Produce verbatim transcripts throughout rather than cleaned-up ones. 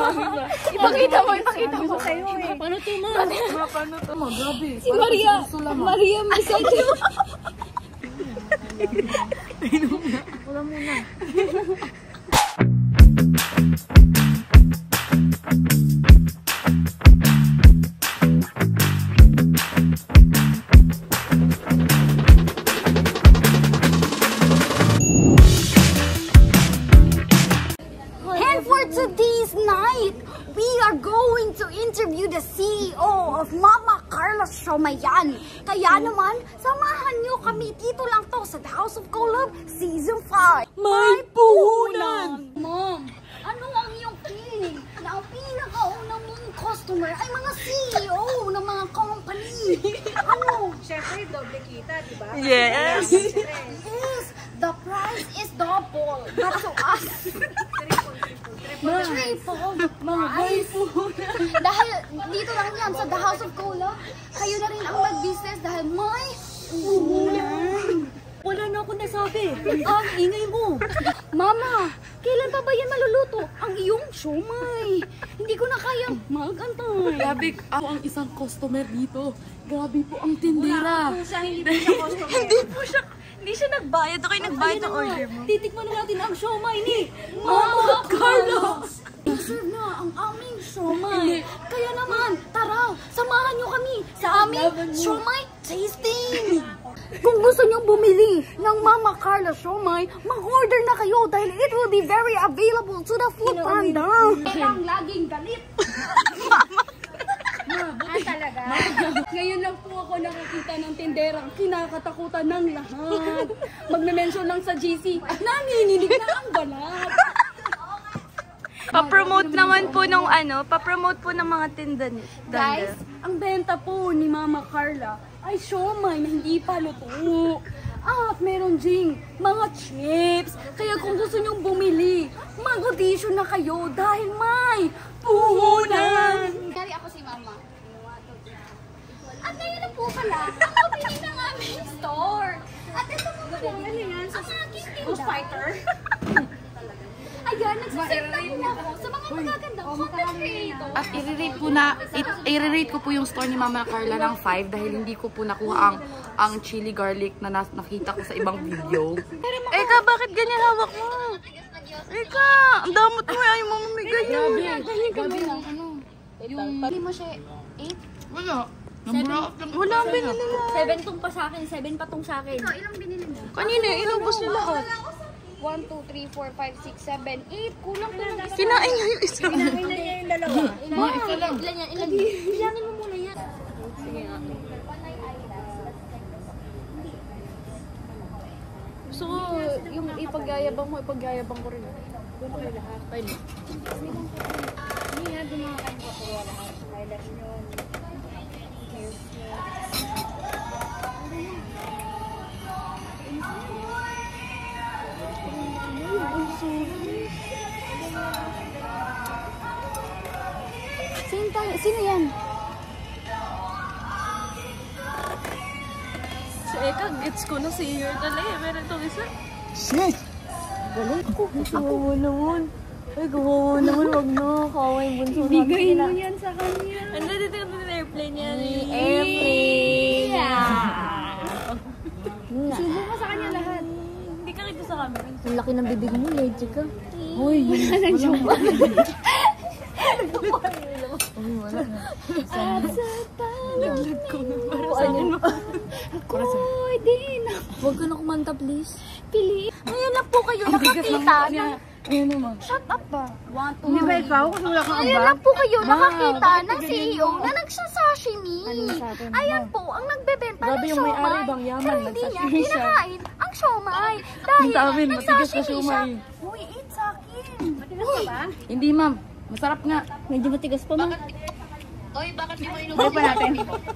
Ipakita mo, ipakita mo. Paano to, ma? Paano to, ma? Grabe. Si Maria, Maria Masete. Wala muna. Today's night, we are going to interview the C E O of Mama Carla Siomayan. Kaya naman, samahan nyo kami dito lang to sa The House of Collab Season five. May puhunan! Mom, ano ang iyong feeling na ang pinakaunang mong customer ay mga C E O ng mga company? Ano? Siyempre, doble kita, di ba? Yes! Yes! The price is double. But to us, triple the price. Dahil dito lang yan sa The House of Cola, kayo na rin ang mag-business dahil may puhunan. Wala na ako nasabi. Ang ingay mo. Mama, kailan pa ba yan maluluto? Ang iyong siomay. Hindi ko na kayang mag-antay. Grabe, ako ang isang customer dito. Grabe po ang tindera. Kung siya, hindi po siya customer. Hindi po siya, hindi siya nagbayad. Ako yung nagbayad ng order mo. Titikman na natin ang siomay ni Mama Carla! I-serve na ang aming siomay. Kaya naman, tara, samahan nyo kami sa aming siomay tasting. Kung gusto nyong bumili ng Mama Carla siomay, mag-order na kayo dahil it will be very available to the Food Panda. Kailang laging galit. Ah, talaga? Ngayon lang po ako nakakita ng tinderang kinakatakutan ng lahat. Magme-mention lang sa G C at nanginginig na ang balat. Pa-promote naman po nung ano, pa-promote po ng mga tinda. Guys, ang benta po ni Mama Carla ay siomay na hindi pa luto. At meron ding mga chips. Kaya kung gusto nyong bumili, mag-audition na kayo dahil may puhunan. Dari ako si Mama. At ngayon na po pala, ang opening ng aming store. At ito po pala, ano yan? Ang aking tinda. Fighter. Ayan, nagsiserve po ako sa mga magagandang content creator. At i-rate ko na, i-rate ko po yung store ni Mama Carla ng five dahil hindi ko po nakuha ang ang chili garlic na nas nakita ko sa ibang video. Eka, bakit ganyan hawak mo? Eka, ang damot mo, ayaw mo mamigay yun. Gabi lang, ano? Yung... Hindi mo siya eight? Wala. Wala ang binili yan. Seven tong pa sa akin, seven pa tong sa akin. Ikaw, ilang binili mo? Kanina, inubos niyo lahat. one, two, three, four, five, six, seven, eight. Kulang po ng isa. Kinain niya yung isa. Kinain niya yung dalawa. Mga isa lang. Ilan yan? Ilan yan? Bilangin mo muna yan. Sige nga. Gusto ko, yung ipagyayabang mo, ipagyayabang ko rin. Doon kayo lahat. Pwede. Hindi nga, doon mga kayo ko lahat. Highlights nyo. Sino, sino yan? Si Eka, gets ko na si Year dala eh. Meron itong isa. Shit! Galing ko. Kawawa naman. Ay, kawawa naman. Wag na. Kawawa yung bunso natin. Bigay mo yan sa kanya. Ano dito yung airplane yan? Airplane! Subo mo sa kanya lahat. Hindi ka kita sa camera. Ang laki ng bibig mo, legit ka. Uy, wala na joke. At sa Naglag ko na para sa ano? ano. Ako'y din. Huwag ka na kumanta, please. Pili. Ngayon lang po kayo nakakita ng... Ayun naman. Shut up ba? One, two, Hindi ba ikaw? Kasi wala kang Ngayon lang po kayo nakakita ng C E O na nagsasashimi. Ano sa atin? Ayan po, ang nagbebenta Grabe ng yung may-ari, siomay. bang yaman, Pero hindi niya nagsashimi siya. kinakain ang siomay. Dahil Ang dami, matigas na nagsashimi siya. siomay. Uy, eat sa akin. Matigas ka ba? Hindi, ma'am. Masarap nga. Medyo matigas pa man. Oy, bakit di mo inumin? Balik pa natin.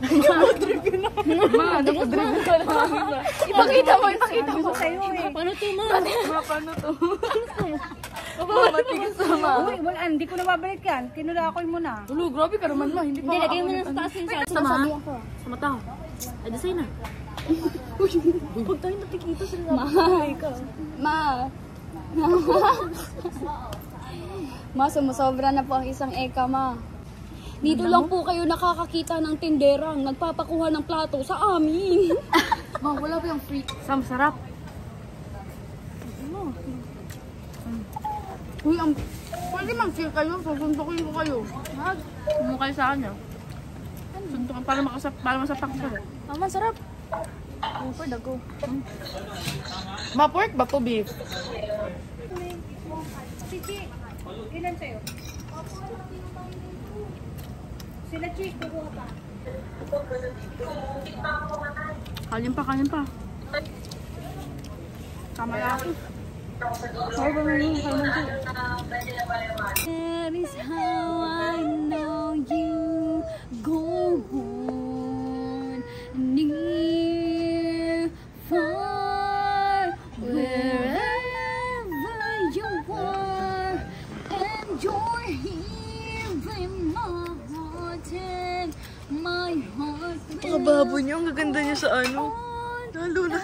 Ma, napadrip ko na. Ipakita mo, ipakita mo. Sa'yo eh. Paano to, ma? Ma, paano to? Ma, matigas na, ma. Uy, wala, hindi ko na babalik yan. Tinulakoy mo na. Ulo, grabe ka naman, ma. Hindi pa Hindi, lagay mo na sa taas yung sa sama. Sa mata ko. Ay, dasay na. Huwag tayo natikita sa mga ka. Ma. Ma, sumusobra na po ang isang eka, ma. Dito lang po kayo nakakakita ng tinderang nagpapakuha ng plato sa amin. Ma, wala ba yung free? Sam, sarap. Uy, ang... Pwede mag-share kayo, susuntukin ko kayo. Ha? Kumo kayo sa kanya. Suntukan para makasap, para masapak ko. Mama, sarap. Oh, pwede ako. Hmm. Ma, pork ba to beef? Chichi, ilan sa'yo? Sila Chichi, kukuha pa. Kanin pa, kanin pa. Tama lang ako. Sorry ba naman, kanin po. That is how I know you go on. Near, far, wherever you are. And you're here in my heart and my heart. Pakababo niyo, ang gaganda niya sa ano. Lalo na.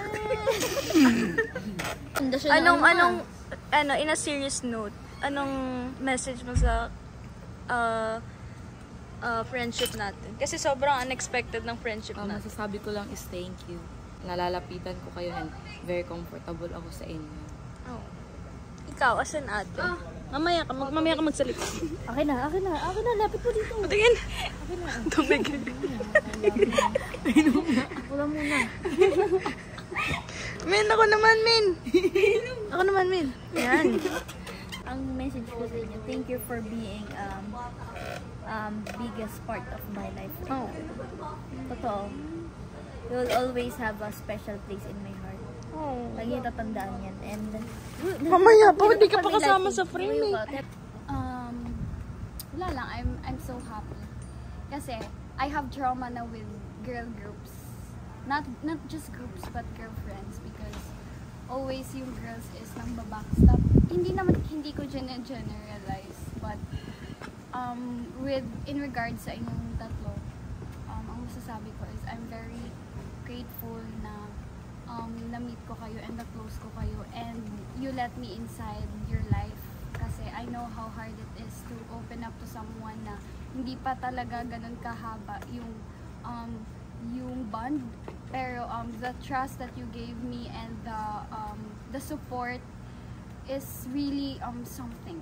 Anong, anong, ano, in a serious note, anong message mo sa uh, uh, friendship natin? Kasi sobrang unexpected ng friendship Ang natin. masasabi ko lang is thank you. Nalalapitan ko kayo and very comfortable ako sa inyo. Oh. Ikaw, as an ate. Ah. Mamaya ka, mag, mamaya ka magsalita. Akin na, akin na, akin na, lapit mo dito. Patingin. Tumig. Wala muna. Min, ako naman, Min. Ako naman, Min. Yan. Ang message ko sa inyo, thank you for being um, um, biggest part of my life. Oh. Totoo. You will always have a special place in my heart. Oh. Lagi tatandaan yan. And Mamaya pa, hindi ka pa kasama sa frame eh. Um, wala lang, I'm, I'm so happy. Kasi, I have trauma na with girl groups. Not not just groups, but girlfriends. Because, always yung girls is nang babackstab. Hindi naman, hindi ko generalize. But, um, with, in regards sa inyong tatlo, um, ang masasabi ko is, I'm very grateful na um, na-meet ko kayo and na-close ko kayo and you let me inside your life kasi I know how hard it is to open up to someone na hindi pa talaga ganun kahaba yung um, yung bond pero um, the trust that you gave me and the um, the support is really um, something.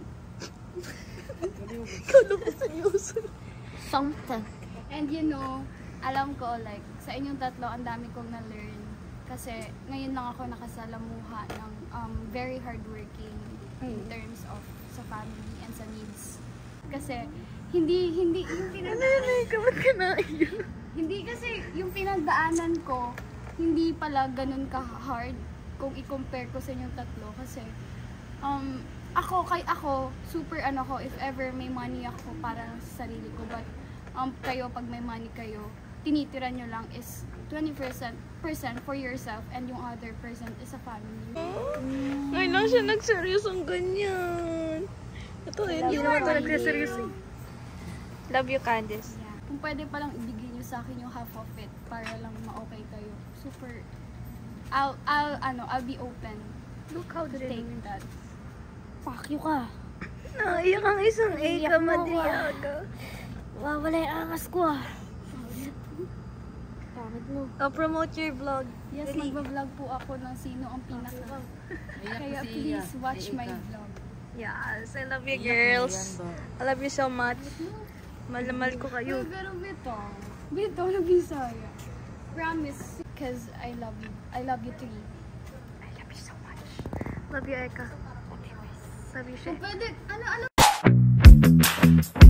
something. And you know, alam ko like sa inyong tatlo ang dami kong na-learn kasi ngayon lang ako nakasalamuha ng um, very hardworking in terms of sa family and sa needs. Kasi hindi hindi yung pinagdaanan hindi kasi yung pinagdaanan ko hindi pala ganun ka-hard kung i-compare ko sa inyong tatlo kasi um, ako kay ako super ano ko if ever may money ako para sa sarili ko but um, kayo pag may money kayo tinitira nyo lang is twenty percent for yourself and yung other percent is a family. Ngayon lang siya nagseryoso ang ganyan. Ito eh, hindi naman ito nagseryoso. Love you, Candice. Yeah. Kung pwede palang ibigay nyo sa akin yung half of it para lang ma-okay kayo. Super, I'll, I'll, ano, I'll be open. Look how to take that. Fuck you ka. Naiyak ang isang eka, madriyaga. Wawala yung angas ko ah. Bakit mo? I'll promote your vlog. Yes, magbablog po ako ng sino ang pinaka. Kaya please watch my vlog. Yes, I love you girls. I love you so much. Malamal ko kayo. Pero bito, bito na Bisaya. Promise, because I love you. I love you too. I love you so much. Love you, Eka. Love you, Shay. Pwede, ano, ano?